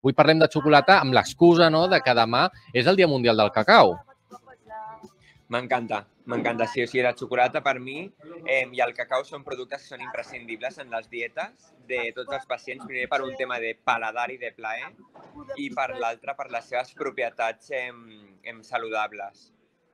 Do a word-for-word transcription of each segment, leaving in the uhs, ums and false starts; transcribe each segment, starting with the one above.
avui parlem de xocolata amb l'excusa de que demà és el Dia Mundial del Cacau. M'encanta, m'encanta. Sí, o sigui, la xocolata per mi eh, i el cacau són productes que són imprescindibles en les dietes de tots els pacients, primer per un tema de paladar i de plaer i per l'altre per les seves propietats eh, eh, saludables.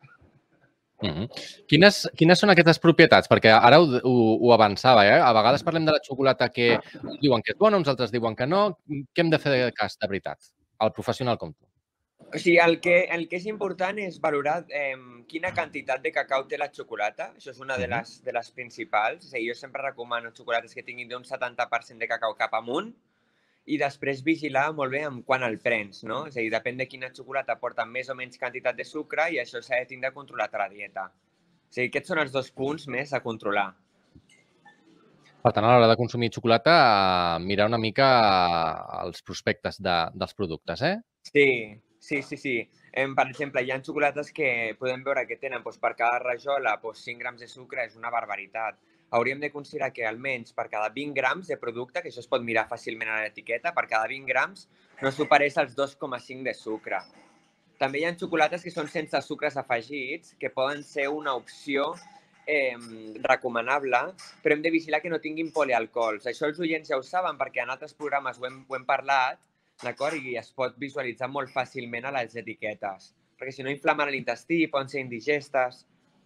Mm -hmm. quines, quines són aquestes propietats? Perquè ara ho, ho, ho avançava, eh? A vegades parlem de la xocolata que uns diuen que és bona, uns altres diuen que no. Què hem de fer de cas, de veritat? El professional com tu. O sigui, el que, el que és important és valorar eh, quina quantitat de cacau té la xocolata. Això és una de les, de les principals. O sigui, jo sempre recomano xocolates que tinguin d'un setanta per cent de cacau cap amunt i després vigilar molt bé amb quan el prens, no? És a dir, depèn de quina xocolata porta més o menys quantitat de sucre i això s'ha de tindre controlat a la dieta. O sigui, aquests són els dos punts més a controlar. Per tant, a l'hora de consumir xocolata, mirar una mica els prospectes de, dels productes, eh? Sí, sí, sí, sí. Eh, per exemple, hi ha xocolates que podem veure que tenen doncs, per cada rajola doncs, cinc grams de sucre, és una barbaritat. Hauríem de considerar que almenys per cada vint grams de producte, que això es pot mirar fàcilment a l'etiqueta, per cada vint grams no superés els dos coma cinc de sucre. També hi ha xocolates que són sense sucres afegits, que poden ser una opció eh, recomanable, però hem de vigilar que no tinguin polialcohols. Això els oients ja ho saben perquè en altres programes ho hem, ho hem parlat, d'acord? I es pot visualitzar molt fàcilment a les etiquetes, perquè si no inflamen l'intestí, poden ser indigestes.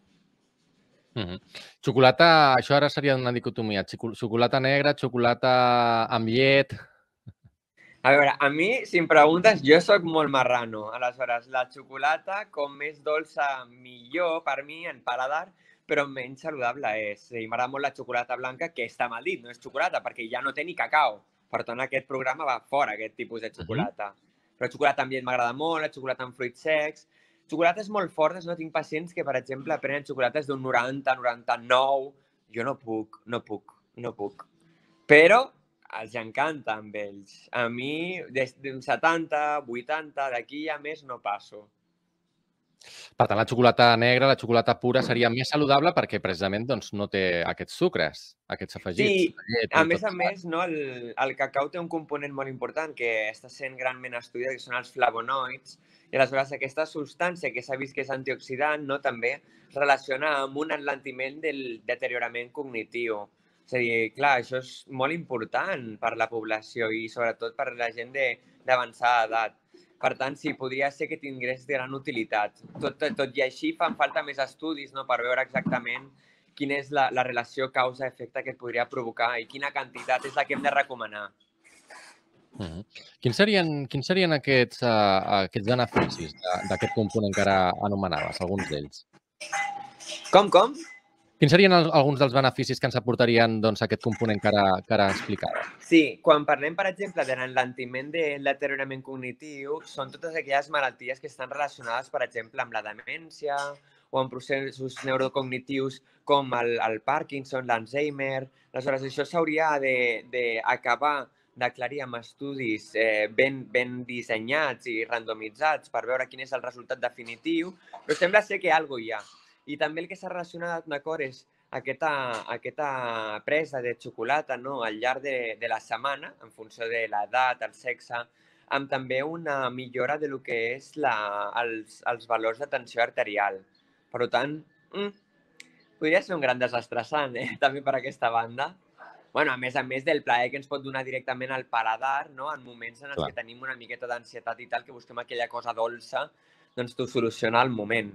Mm -hmm. Xocolata, això ara seria una dicotomia. Xocolata negra, xocolata amb llet... A veure, a mi, si em preguntes, jo sóc molt marrano. Aleshores, la xocolata, com més dolça, millor per mi, en paladar, però menys saludable és. I m'agrada molt la xocolata blanca, que està mal dit, no és xocolata, perquè ja no té ni cacau. Per tant, aquest programa va fora, aquest tipus de xocolata. Uh -huh. Però xocolata amb llet m'agrada molt, la xocolata amb fruits secs. Xocolates molt fortes, no tinc pacients que, per exemple, prenen xocolates d'un noranta, noranta-nou. Jo no puc, no puc, no puc. Però els encanta amb ells. A mi, des d'un setanta, vuitanta, d'aquí a més no passo. Per tant, la xocolata negra, la xocolata pura, seria més saludable perquè precisament doncs, no té aquests sucres, aquests afegits. Sí, llet a i més tot a més, no, el, el cacau té un component molt important que està sent granment estudiat, que són els flavonoids, i aleshores aquesta substància que s'ha vist que és antioxidant no, també es relaciona amb un enlentiment del deteriorament cognitiu. És a dir, clar, això és molt important per la població i sobretot per la gent d'avançada edat. Per tant, sí, podria ser que tingués gran utilitat. Tot, tot, tot i així fan falta més estudis no, per veure exactament quina és la, la relació causa-efecte que et podria provocar i quina quantitat és la que hem de recomanar. Uh -huh. Quins serien, quins serien aquests, uh, aquests beneficis d'aquest component que ara anomenaves, alguns d'ells? Com, com? Quins serien el, alguns dels beneficis que ens aportarien doncs, aquest component que ara, que ara explicava? Sí, quan parlem, per exemple, de l'enlentiment de deteriorament cognitiu, són totes aquelles malalties que estan relacionades, per exemple, amb la demència o amb processos neurocognitius com el, el Parkinson, l'Alzheimer. Aleshores, això s'hauria d'acabar d'aclarir amb estudis eh, ben, ben dissenyats i randomitzats per veure quin és el resultat definitiu, però sembla ser que alguna cosa hi ha. I també el que s'ha relacionat, d'acord, és aquesta, aquesta presa de xocolata no, al llarg de, de la setmana, en funció de l'edat, el sexe, amb també una millora de lo que és la, els, els valors de tensió arterial. Per tant, mm, podria ser un gran desestressant, eh? També per aquesta banda. Bueno, a més a més del plaer que ens pot donar directament al paladar, no? En moments en els Clar. que tenim una miqueta d'ansietat i tal, que busquem aquella cosa dolça, doncs t'ho soluciona al moment.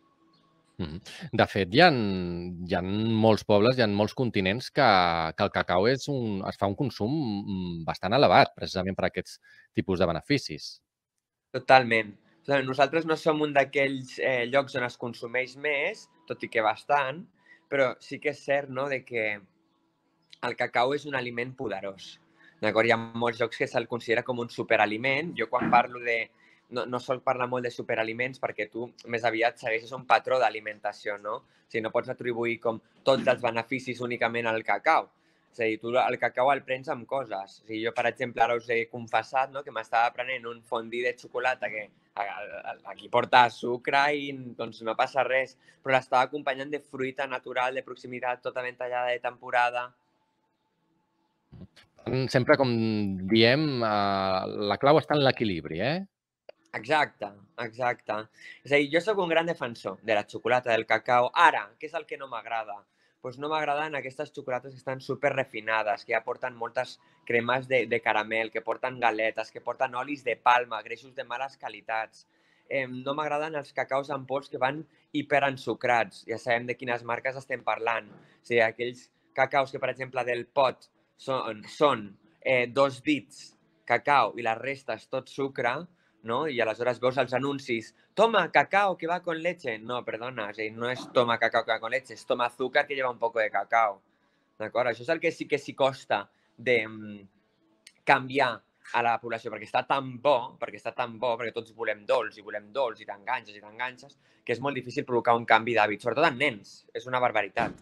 De fet, hi ha, hi ha molts pobles, hi ha molts continents que, que el cacau és un, es fa un consum bastant elevat, precisament per aquests tipus de beneficis. Totalment. Nosaltres no som un d'aquells eh, llocs on es consumeix més, tot i que bastant, però sí que és cert no, de que el cacau és un aliment poderós. Hi ha molts llocs que se'l considera com un superaliment. Jo quan parlo de... No, no sol parlar molt de superaliments perquè tu més aviat segueixes un patró d'alimentació, no? O sigui, no pots atribuir com tots els beneficis únicament al cacau. És a dir, tu el cacau el prens amb coses. O sigui, jo, per exemple, ara us he confessat no, que m'estava prenent un fondí de xocolata que aquí porta sucre i doncs no passa res, però l'estava acompanyant de fruita natural, de proximitat, tota ben tallada, de temporada. Sempre, com diem, la clau està en l'equilibri, eh? Exacte, exacte. És a dir, jo sóc un gran defensor de la xocolata, del cacau. Ara, què és el que no m'agrada? Doncs no m'agraden aquestes xocolates que estan super refinades, que ja porten moltes cremes de, de caramel, que porten galetes, que porten olis de palma, greixos de males qualitats. Eh, no m'agraden els cacaus en pols que van hiperensucrats. Ja sabem de quines marques estem parlant. O sigui, aquells cacaus que, per exemple, del pot són, són eh, dos dits cacau i la resta és tot sucre, ¿no? Y aleshores veus els anuncis, toma cacao que va con leche. No, perdona, o sigui, no és toma cacao que va con leche, és toma azúcar que lleva un poco de cacao. D'acord? Això és el que sí que s'hi costa de canviar a la població, perquè està tan bo, perquè està tan bo, perquè tots volem dolç i volem dolç i t'enganxes i t'enganxes, que és molt difícil provocar un canvi d'hàbit, sobretot en nens. És una barbaritat.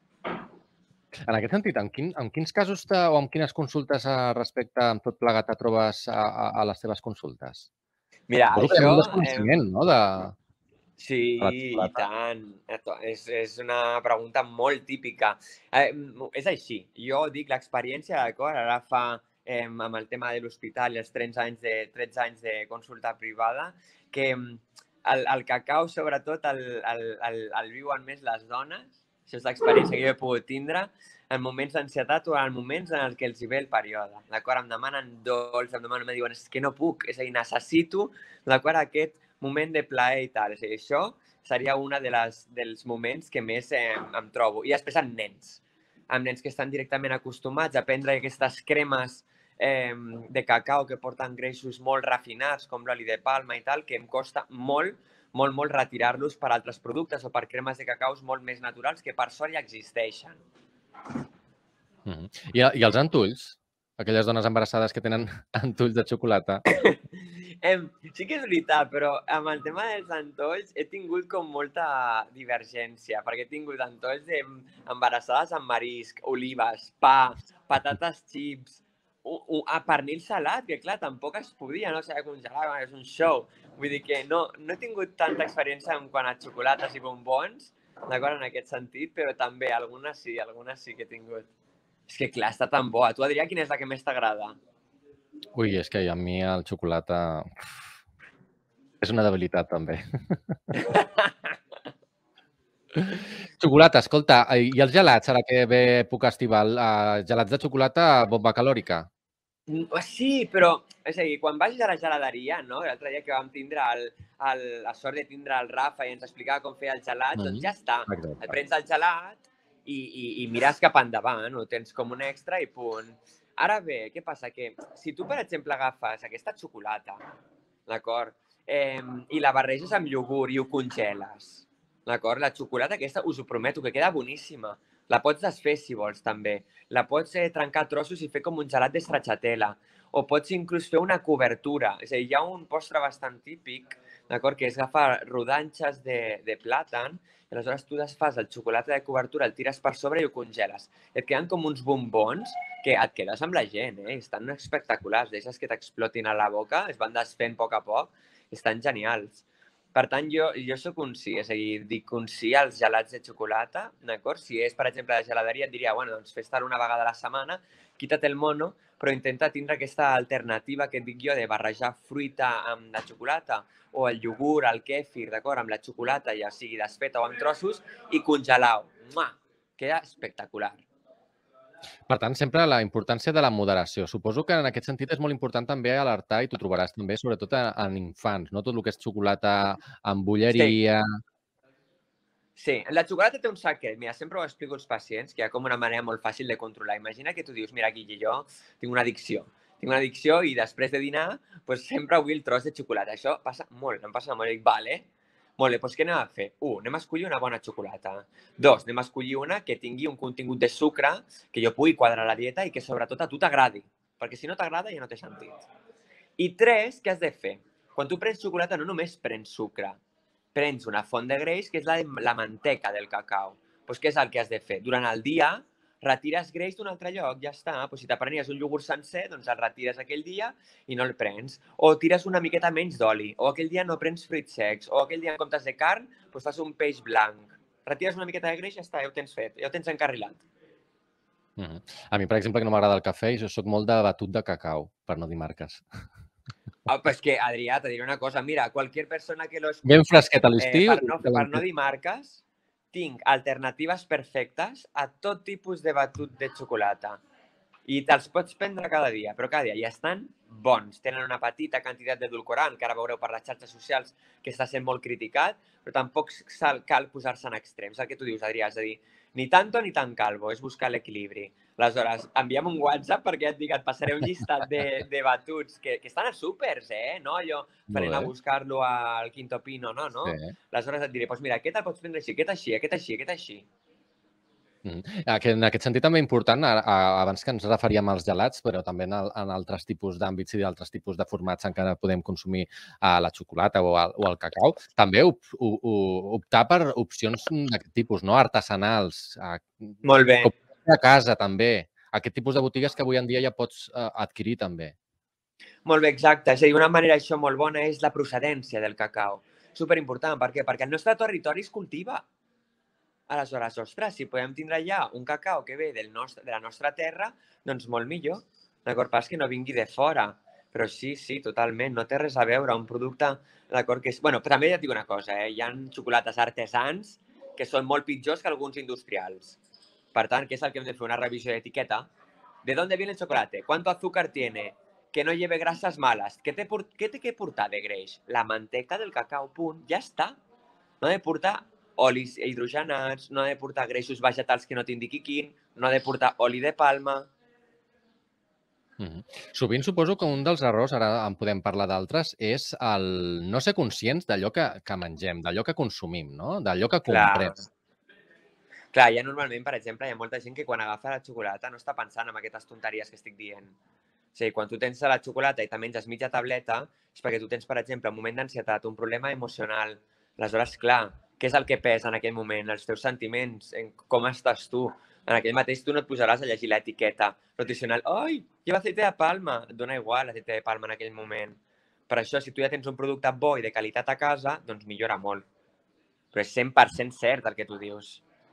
En aquest sentit, en, quin, en quins casos te, o en quines consultes respecte amb tot plegat et trobes a, a, a les teves consultes? Mira, Suposo que hi ha això... un desconeixement, Eh... no? De... Sí, i tant. És, és una pregunta molt típica. Eh, és així. Jo dic l'experiència, d'acord? Ara fa, eh, amb el tema de l'hospital i els tretze anys de, tretze anys de consulta privada, que el, el cacau, sobretot, el, el, el, el viuen més les dones. Això és l'experiència que jo he pogut tindre en moments d'ansietat o en moments en què els hi ve el període. D'acord? Em demanen dolç, em demanen, em diuen, és que no puc, és a dir, necessito, d'acord, aquest moment de plaer i tal. És a dir, això seria un de les, dels moments que més eh, em trobo. I després amb nens, amb nens que estan directament acostumats a prendre aquestes cremes eh, de cacau que porten greixos molt refinats, com l'oli de palma i tal, que em costa molt, molt, molt retirar-los per altres productes o per cremes de cacaus molt més naturals que per sort ja existeixen. Mm -hmm. I, I els antulls? Aquelles dones embarassades que tenen antulls de xocolata. Em, sí que és veritat, però amb el tema dels antolls he tingut com molta divergència, perquè he tingut antolls embarassades amb marisc, olives, pa, patates xips, un, un, a pernil salat, que clar, tampoc es podia, no? O sigui, congelar, és un show. Vull dir que no, no he tingut tanta experiència en quant a xocolates i bombons, d'acord, en aquest sentit, però també algunes sí, algunes sí que he tingut. És que clar, està tan bo. A tu, Adrià, quina és la que més t'agrada? Ui, és que a mi el xocolata és una debilitat, també. Xocolata, escolta, i els gelats, ara que ve època estival, gelats de xocolata, bomba calòrica? Sí, però, és a dir, quan vagis a la geladeria, no? L'altre dia que vam tindre el, el, la sort de tindre el Rafa i ens explicava com fer el gelat, mm-hmm. doncs ja està. Exacte. Et prens el gelat i, i, i mires cap endavant, ho tens com un extra i punt. Ara bé, què passa? Que si tu, per exemple, agafes aquesta xocolata, d'acord, eh, i la barreges amb iogurt i ho congeles, d'acord? La xocolata aquesta, us ho prometo, que queda boníssima. La pots desfer, si vols, també. La pots eh, trencar a trossos i fer com un gelat de stracciatella. O pots inclús fer una cobertura. És a dir, hi ha un postre bastant típic, d'acord, que és agafar rodanxes de, de plàtan, i aleshores tu desfas el xocolata de cobertura, el tires per sobre i ho congeles. Et queden com uns bombons que et quedes amb la gent, eh? Estan espectaculars. Deixes que t'explotin a la boca, es van desfent a poc a poc, estan genials. Per tant, jo, jo soc un sí, és a dir, dic un sí als gelats de xocolata, d'acord? Si és, per exemple, la geladeria, et diria, bueno, doncs fes-te'l una vegada a la setmana, quita't el mono, però intenta tindre aquesta alternativa que et dic jo de barrejar fruita amb la xocolata o el iogurt, el kèfir, d'acord, amb la xocolata, ja sigui desfeta o amb trossos, i congelar-ho. Queda espectacular. Per tant, sempre la importància de la moderació. Suposo que en aquest sentit és molt important també alertar, i t'ho trobaràs també, sobretot en infants, no? Tot el que és xocolata amb bulleria... Sí, la xocolata té un secret. Mira, sempre ho explico als pacients, que hi ha com una manera molt fàcil de controlar. Imagina que tu dius, mira, Guille, jo tinc una addicció. Tinc una addicció i després de dinar, pues, sempre vull el tros de xocolata. Això passa molt, em passa molt. I dic, vale, molt bé, doncs què anem a fer? Un, anem a escollir una bona xocolata. Dos, anem a escollir una que tingui un contingut de sucre que jo pugui quadrar la dieta i que sobretot a tu t'agradi. Perquè si no t'agrada ja no té sentit. I tres, què has de fer? Quan tu prens xocolata no només prens sucre, prens una font de greix, que és la, la manteca del cacau. Doncs què és el que has de fer? Durant el dia, retires greix d'un altre lloc, ja està. Doncs si t'aprenies un iogurt sencer, doncs el retires aquell dia i no el prens. O tires una miqueta menys d'oli, o aquell dia no prens fruits secs, o aquell dia en comptes de carn, doncs fas un peix blanc. Retires una miqueta de greix i ja està, ja ho tens fet, ja ho tens encarrilat. Mm. A mi, per exemple, que no m'agrada el cafè, jo soc molt de batut de cacau, per no dir marques. Ah, pues que, Adrià, te diré una cosa. Mira, cualquier persona que lo Ben escuche, fresquet a eh, l'estiu. per, no, per no dir marques, tinc alternatives perfectes a tot tipus de batut de xocolata. I te'ls pots prendre cada dia, però cada dia ja estan bons. Tenen una petita quantitat d'edulcorant, que ara veureu per les xarxes socials que està sent molt criticat, però tampoc cal posar-se en extrems. El que tu dius, Adrià, és a dir, ni tanto ni tan calvo, és buscar l'equilibri. Aleshores, envia'm un WhatsApp perquè ja et dic, et passaré un llistat de, de batuts que, que estan a súpers, eh? No allò, farem a buscar-lo al Quinto Pino, no, no. Sí. Aleshores et diré, doncs mira, aquest el pots prendre així, aquest així, aquest així, aquest així. Mm. En aquest sentit també important, abans que ens referíem als gelats, però també en, el, en altres tipus d'àmbits i d'altres tipus de formats encara podem consumir a la xocolata o al, o al cacau, també op, op, optar per opcions d'aquest tipus, no? Artesanals. Molt bé. Com a casa, també. Aquest tipus de botigues que avui en dia ja pots uh, adquirir, també. Molt bé, exacte. És a dir, una manera això molt bona és la procedència del cacau. Superimportant. Per què? Perquè el nostre territori es cultiva. Aleshores, ostres, si podem tindre ja un cacau que ve del nostre, de la nostra terra, doncs molt millor. D'acord? Pas que no vingui de fora. Però sí, sí, totalment. No té res a veure. Un producte, d'acord, que és... Bueno, però també ja et dic una cosa, eh? Hi ha xocolates artesans que són molt pitjors que alguns industrials. Per tant, què és el que hem de fer? Una revisió d'etiqueta. ¿De dónde viene el chocolate? ¿Cuánto azúcar tiene? Que no lleve grasas malas. ¿Qué té què té que portar de greix? La manteca del cacau, punt. Ja està. No ha de portar olis hidrogenats, no ha de portar greixos vegetals que no t'indiqui quin, no ha de portar oli de palma. Mm-hmm. Sovint suposo que un dels errors, ara en podem parlar d'altres, és el no ser conscients d'allò que, que mengem, d'allò que consumim, no? D'allò que comprem. Clar. Clar, ja normalment, per exemple, hi ha molta gent que quan agafa la xocolata no està pensant en aquestes tonteries que estic dient. O sigui, quan tu tens la xocolata i te menges mitja tableta, és perquè tu tens, per exemple, un moment d'ansietat, un problema emocional. Aleshores, clar, què és el que pesa en aquell moment? Els teus sentiments, en com estàs tu. En aquell mateix tu no et posaràs a llegir l'etiqueta nutricional. Ai, lleva aceite de palma. Et dona igual l'aceite de palma en aquell moment. Per això, si tu ja tens un producte bo i de qualitat a casa, doncs millora molt. Però és cent per cent cert el que tu dius.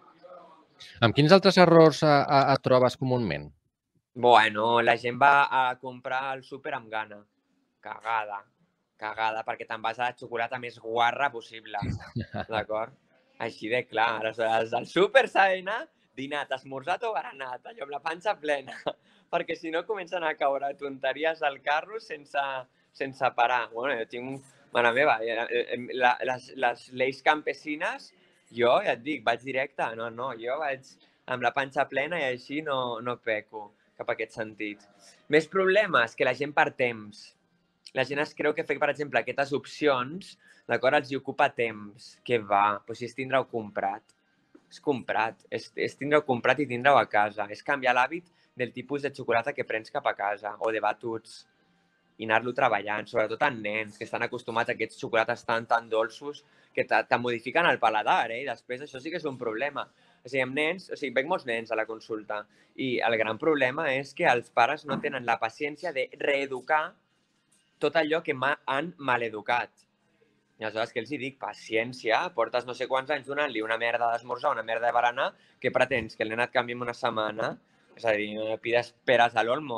Amb quins altres errors et trobes comúment? Bueno, la gent va a comprar al súper amb gana. Cagada. Cagada, perquè te'n vas a la xocolata més guarra possible. D'acord? Així de clar. Aleshores, al súper s'ha d'anar dinat, esmorzat o berenat, allò amb la panxa plena. Perquè si no comencen a caure tonteries al carro sense, sense parar. Bueno, jo tinc... Mare meva, les, les lleis campesines, jo ja et dic, vaig directe. No, no, jo vaig amb la panxa plena i així no, no peco cap a aquest sentit. Més problemes, que la gent per temps. La gent es creu que fer, per exemple, aquestes opcions, d'acord, els hi ocupa temps. Què va? Doncs si és tindre-ho comprat. És comprat. És, és tindre-ho comprat i tindre-ho a casa. És canviar l'hàbit del tipus de xocolata que prens cap a casa o de batuts i anar-lo treballant, sobretot en nens que estan acostumats a aquests xocolates tan, tan dolços que te modifiquen el paladar, eh? I després això sí que és un problema. O sigui, amb nens, o sigui, veig molts nens a la consulta i el gran problema és que els pares no tenen la paciència de reeducar tot allò que han maleducat. I aleshores, què els hi dic? Paciència, portes no sé quants anys donant-li una merda d'esmorzar, una merda de berenar, que pretens que el nen et canvi en una setmana? És a dir, no pides peres a l'olmo.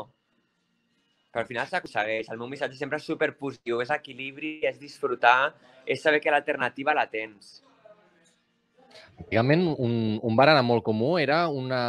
Però al final s'aconsegueix. El meu missatge sempre és superpositiu, és equilibri, és disfrutar, és saber que l'alternativa la tens. Antigament, un, un berenar molt comú era una,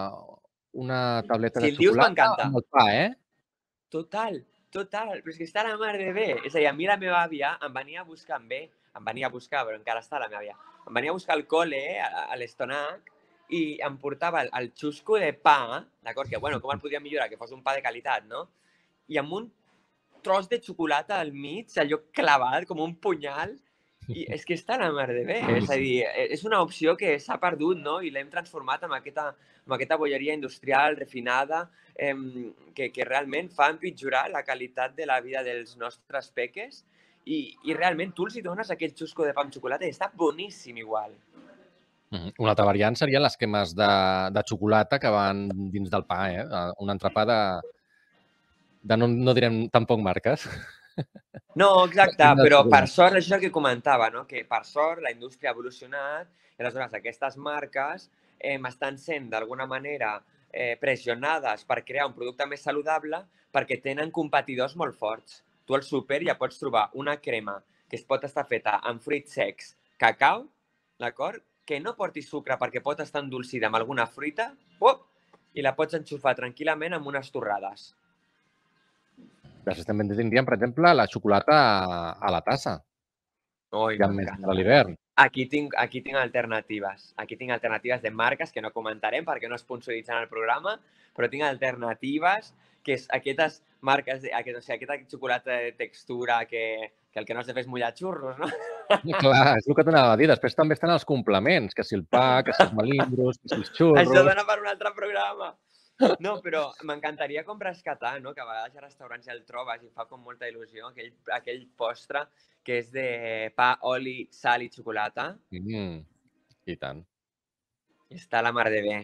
una tableta si de xocolata amb el pa, eh? Total, total. Però és que està la mar de bé. És a dir, a mi la meva àvia em venia a buscar amb bé, em venia a buscar, però encara està la meva àvia, em venia a buscar al col·le, a, a l'estonac, i em portava el, el xusco de pa, d'acord? Que, bueno, com el podia millorar? Que fos un pa de qualitat, no? I amb un tros de xocolata al mig, allò clavat, com un punyal, i és que està la mar de bé. És a dir, és una opció que s'ha perdut, no? I l'hem transformat en aquesta, en aquesta bolleria industrial refinada eh, que, que realment fa empitjorar la qualitat de la vida dels nostres peques i, i realment tu els hi dones aquell xusco de pa amb xocolata i està boníssim igual. Una altra variant serien les cremes de, de xocolata que van dins del pa, eh? Un entrepà de... de no, no direm tampoc marques. No, exacte, però per sort, això és el que comentava, no? Que per sort la indústria ha evolucionat i aleshores aquestes marques eh, estan sent d'alguna manera eh, pressionades per crear un producte més saludable perquè tenen competidors molt forts. Tu al súper ja pots trobar una crema que es pot estar feta amb fruits secs, cacau, d'acord? Que no porti sucre perquè pot estar endolcida amb alguna fruita, oh, i la pots enxufar tranquil·lament amb unes torrades. Després també tindríem, per exemple, la xocolata a la tassa. Oi, Ja més m'encanta. de l'hivern. Aquí tinc, aquí tinc alternatives. Aquí tinc alternatives de marques que no comentarem perquè no sponsoritzen el programa, però tinc alternatives que és aquestes marques, de, aquest, o sigui, aquesta xocolata de textura que, que el que no has de fer és mullar xurros, no? Clar, és el que t'anava a dir. Després també estan els complements, que si el pa, que si els melindros, que si els xurros... Això dona per un altre programa. No, però m'encantaria com rescatar, no? Que a vegades a restaurants ja el trobes i fa com molta il·lusió, aquell, aquell postre que és de pa, oli, sal i xocolata. Mm, I tant. I està la mar de bé.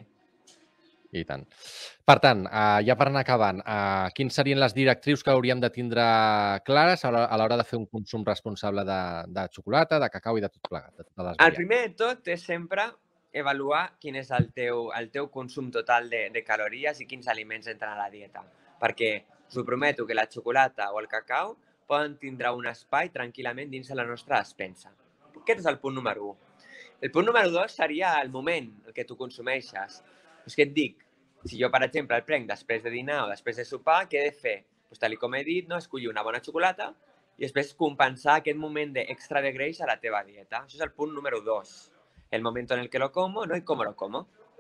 I tant. Per tant, uh, ja per anar acabant, uh, quins serien les directrius que hauríem de tindre clares a l'hora de fer un consum responsable de, de xocolata, de cacau i de tot plegat, de totes les El variants? primer de tot és sempre avaluar quin és el teu, el teu consum total de, de calories i quins aliments entren a la dieta. Perquè us ho prometo que la xocolata o el cacau poden tindre un espai tranquil·lament dins de la nostra despensa. Aquest és el punt número u. El punt número dos seria el moment en què tu consumeixes. És que et dic, si jo, per exemple, el prenc després de dinar o després de sopar, què he de fer? Pues, tal com he dit, no, escollir una bona xocolata i després compensar aquest moment d'extra de greix a la teva dieta. Això és el punt número dos. El moment en el que lo como, no? I com lo como.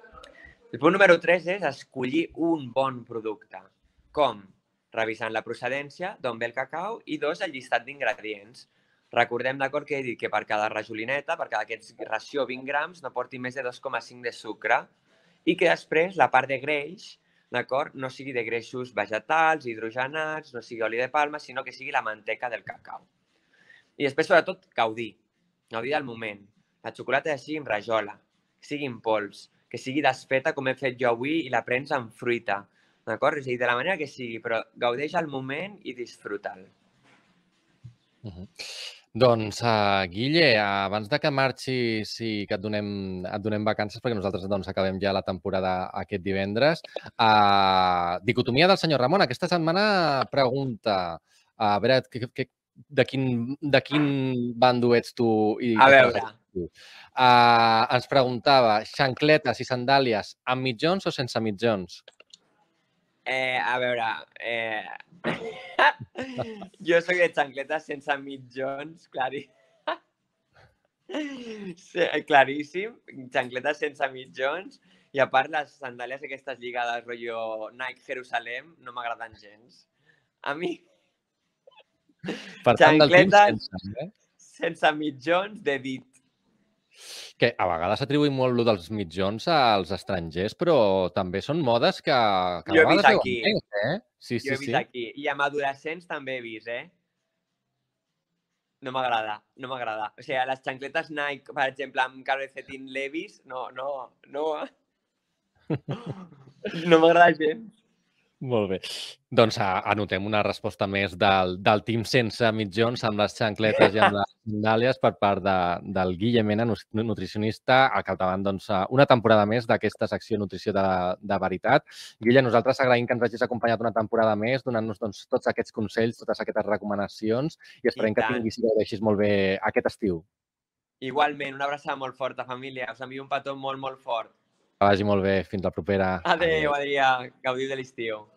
El punt número tres és escollir un bon producte. Com? Revisant la procedència, d'on ve el cacau, i dos, el llistat d'ingredients. Recordem, d'acord, que he dit que per cada rajolineta, per cada aquests ració vint grams, no porti més de dos coma cinc de sucre i que després la part de greix, d'acord, no sigui de greixos vegetals, hidrogenats, no sigui oli de palma, sinó que sigui la manteca del cacau. I després, sobretot, gaudir. Gaudir del moment. La xocolata ja sigui en rajola, que sigui en pols, que sigui desfeta com he fet jo avui i la prens amb fruita. D'acord? És a dir, de la manera que sigui, però gaudeix el moment i disfruta'l. Uh -huh. Doncs, uh, Guille, abans de que marxis i que et donem, et donem vacances, perquè nosaltres doncs, acabem ja la temporada aquest divendres, uh, dicotomia del senyor Ramon. Aquesta setmana pregunta, a veure, que, que, de, quin, de quin bando ets tu? I a veure. Tu. Uh, ens preguntava, xancletes i sandàlies amb mitjons o sense mitjons? Eh, a veure, eh... jo soc de xancletes sense mitjons, claríssim. Sí, claríssim, xancletes sense mitjons. I a part, les sandàlies aquestes lligades, rotllo Nike Jerusalem, no m'agraden gens. A mi, per tant, xancletes sense, eh? sense mitjons de dit. Que a vegades s'atribuïm molt dels mitjons als estrangers, però també són modes que, que jo a vegades he vist aquí. Més, eh? Sí, jo sí, he vist sí. aquí. I amb adolescents també he vist, eh? No m'agrada, no m'agrada. O sigui, les xancletes Nike, per exemple, amb calcetín Levi's, no, no, no. No m'agrada gens. Molt bé. Doncs anotem una resposta més del, del team sense mitjons amb les xancletes i amb les sandàlies per part de, del Guille Mena, nutricionista, al capdavant doncs, una temporada més d'aquesta secció Nutrició de, de Veritat. Guille, nosaltres agraïm que ens hagis acompanyat una temporada més, donant-nos doncs, tots aquests consells, totes aquestes recomanacions i esperem I que tinguis i gaudeixis molt bé aquest estiu. Igualment, una abraçada molt forta, família. Us envio un petó molt, molt fort. Que vagi molt bé. Fins la propera. Adéu, Adrià. Gaudiu de l'estiu.